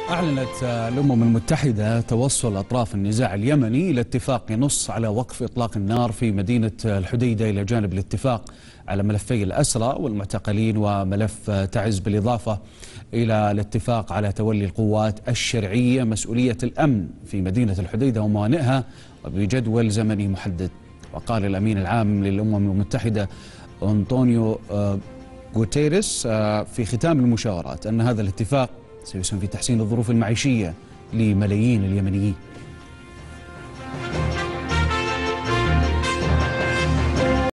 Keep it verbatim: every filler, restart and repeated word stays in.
أعلنت الأمم المتحدة توصل أطراف النزاع اليمني إلى اتفاق ينص على وقف إطلاق النار في مدينة الحديدة إلى جانب الاتفاق على ملفي الأسرى والمعتقلين وملف تعز، بالإضافة إلى الاتفاق على تولي القوات الشرعية مسؤولية الأمن في مدينة الحديدة وموانئها وبجدول زمني محدد. وقال الأمين العام للأمم المتحدة أنطونيو غوتيريس في ختام المشاورات أن هذا الاتفاق سيسهم في تحسين الظروف المعيشية لملايين اليمنيين.